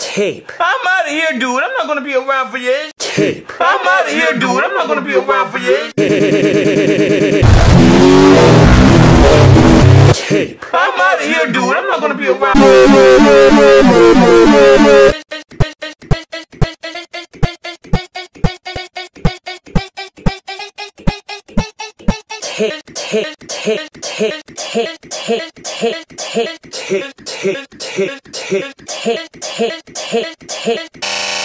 Tape. I'm out of here, dude. I'm not gonna be around for you. Tape. I'm out of here, dude. I'm not gonna be around for you. Tape. I'm out of here, dude. I'm not gonna be around. Tape. Tape. Tape. Tape. Tape. Tape. Tape. Tape. Tape. Tape. Tape. Tape. Tape. Tape. Tape.